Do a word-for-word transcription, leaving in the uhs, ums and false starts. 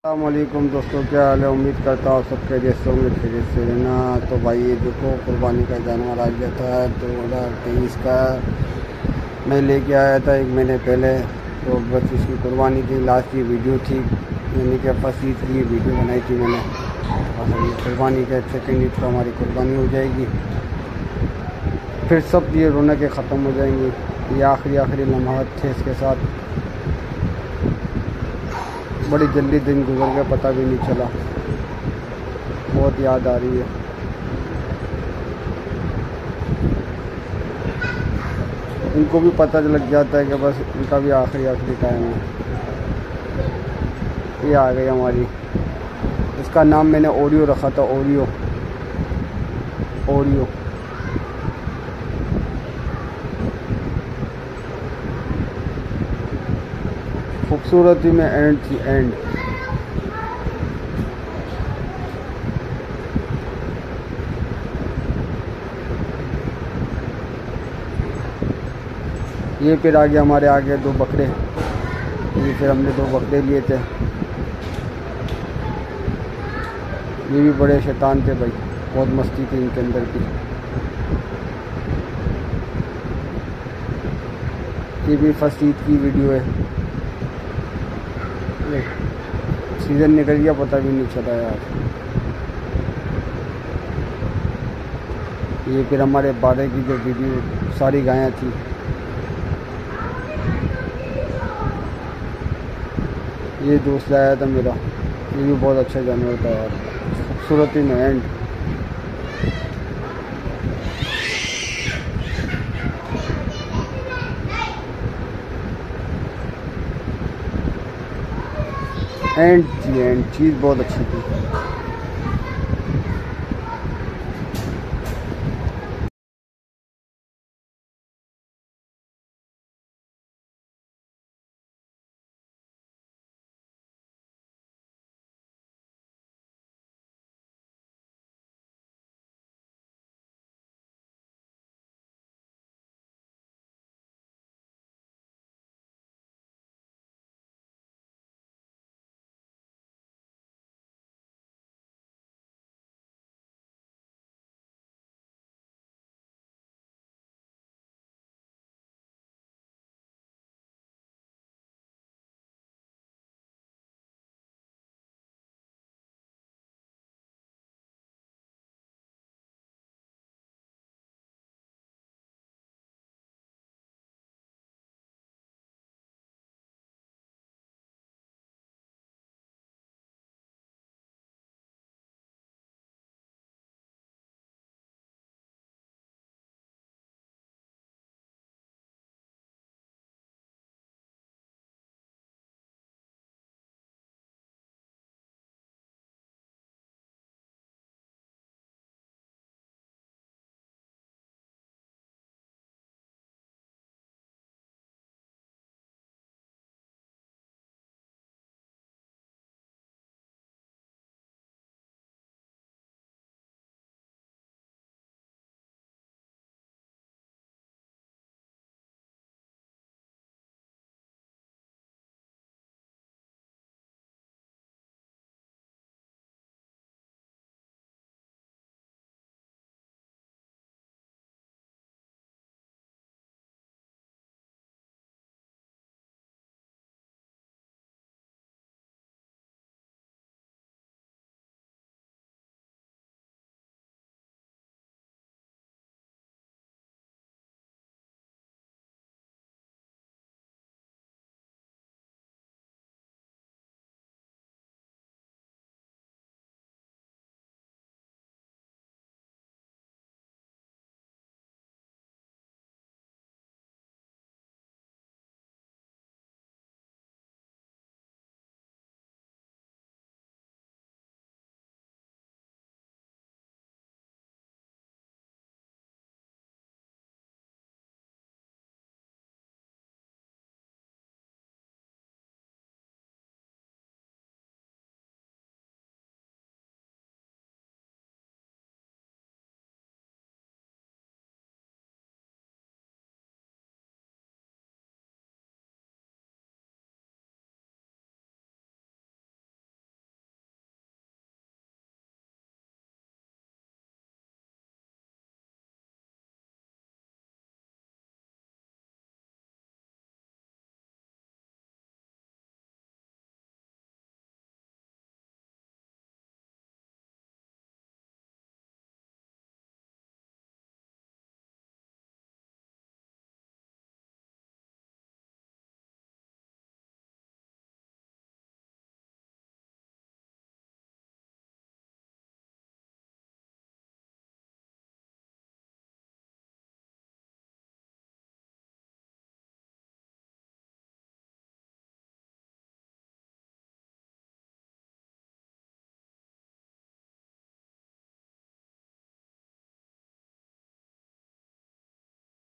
अस्सलामुअलैकुम दोस्तों, क्या हाल है। उम्मीद करता हूँ सब खैरियत से होंगे, खैरियत से रहना। तो भाई ये देखो कुर्बानी का जानवर आ गया था दो हज़ार तेईस का। मैं लेके आया था एक महीने पहले। तो बस इसकी कुर्बानी की लास्ट की वीडियो थी, यानी कि फर्स्ट ईद की वीडियो बनाई थी मैंने। और ये कुर्बानी के सेकेंड ईद को हमारी कुर्बानी हो जाएगी, फिर सब ये रौनकें ख़त्म हो जाएंगी। ये आखिरी आखिरी लम्हात थे इसके साथ। बड़ी जल्दी दिन गुजर गया, पता भी नहीं चला। बहुत याद आ रही है। इनको भी पता लग जाता है कि बस इनका भी आखिरी आखिरी टाइम है। ये आ गई हमारी। इसका नाम मैंने ओरियो रखा था, ओरियो ओरियो खूबसूरती में एंड थी, एंड। ये फिर आगे हमारे आगे दो बकरे। ये फिर हमने दो बकरे लिए थे। ये भी बड़े शैतान थे भाई, बहुत मस्ती थी इनके अंदर की। ये भी फर्स्ट ईद की वीडियो है। सीज़न निकल गया, पता भी नहीं चला यार। ये फिर हमारे बारह की जो वीडियो सारी गायें थी। ये दोस्त लाया था मेरा, ये भी बहुत अच्छा जानवर था यार। खूबसूरती में एंड। एंड थी, एंड चीज़ बहुत अच्छी थी।